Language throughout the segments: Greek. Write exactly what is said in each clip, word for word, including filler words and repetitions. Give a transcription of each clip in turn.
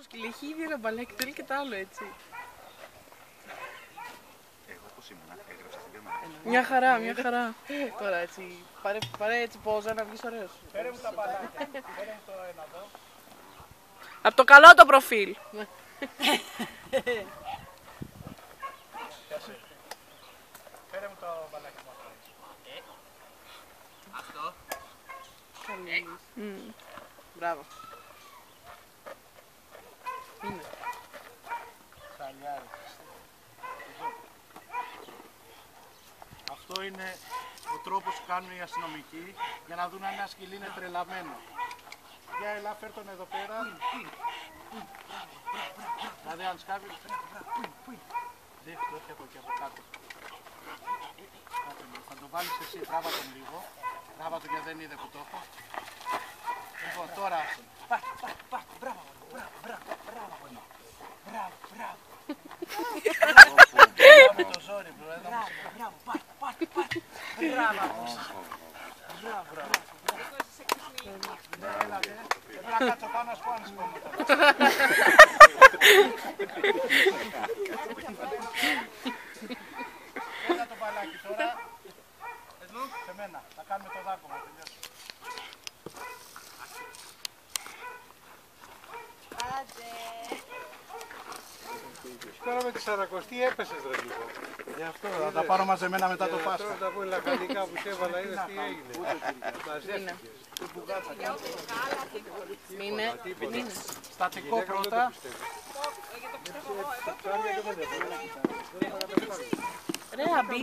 σκύλο, έχει ήδη ένα μπαλάκι, θέλει και τ' άλλο έτσι. Εγώ πώς ήμουνα, έγραψα στην κάμερα. Μια χαρά, μια χαρά. Τώρα έτσι, πάρε, πάρε έτσι πόζα να βγεις ωραίος. Φέρε μου τα μπαλάκια, φέρε μου το ένα εδώ. Απ' το καλό το προφίλ. Φέρε μου το μπαλάκι μου αυτό. Αυτό. Mm. Μπράβο. Είναι. Χαλιάρι. Αυτό είναι ο τρόπος που κάνουν οι αστυνομικοί για να δουν αν ένα σκυλί είναι τρελαμένο. Για ελά, φέρ' τον εδώ πέρα. Δηλαδή αν σκάβει... Δέχτε, όχι από εκεί, από κάτω. Θα το βάλεις εσύ, τράβα τον λίγο. Τράβα τον γιατί δεν είδε που το έχω. Λοιπόν, τώρα... Πάρ, πάρ, πάρ, μπράβο, μπράβο, μπράβο, μπράβο, μπράβο, μπράβο. Με το ζόρι, μπράβο, μπράβο, πάρ, πάρ, πάρ. Μπράβο, μπράβο, μπράβο. Έλατε, πρέπει να κάτσω πάνω να σου πω αν σκόμματα. Έλα το μπαλάκι τώρα. Σε μένα, θα κάνουμε το δάκωμα, τελειώσει. Τώρα με τη σαρακοστή έπεσες ρε λίγο. Γι' αυτό θα τα πάρω μαζεμένα μετά το Πάσχα. Τώρα τα πω λακανικά που σε έβαλα είδες τι έγινε. Μαζεύτηκες. Μείνε. Μείνε. Στατικό πρώτα. Ρε Αμπή.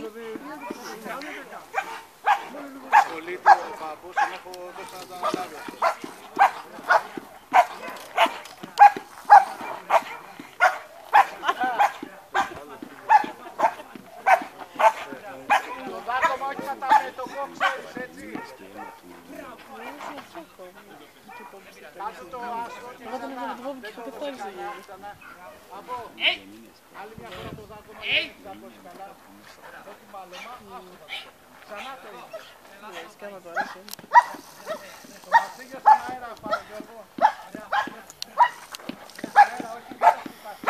Πολύ του ο παππούς, τον έχω δώσει να το αναλάβει. Το δάκωμα όχι κατά μέτωπο, ξέρεις έτσι. Κάτω το άσο και ξανά. Δεν το ξανά. Από. Άλλη μια φορά το δάκωμα δεν θα ακούσει καλά. Όχι μάλωμα. Ξανά το ίδιο. Το μαθήγιο στον αέρα πάρε Γιώργο. Αέρα, όχι μέσα στην πάση.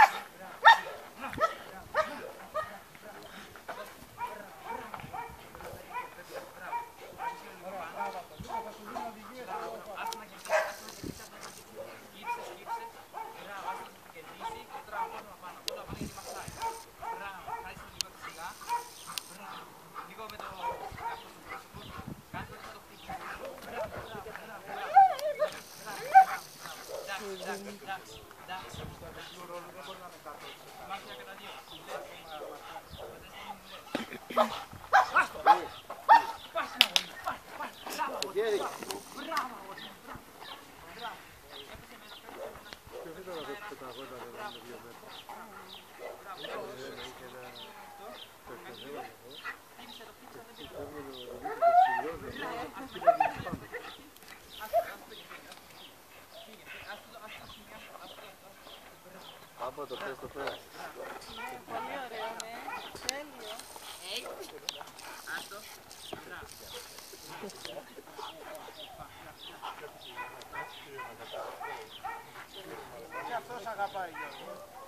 Από το πες, το πες. Πολύ ωραίο, ναι. Τέλειο. Άστο. Και αυτός αγαπάει Γιώργο.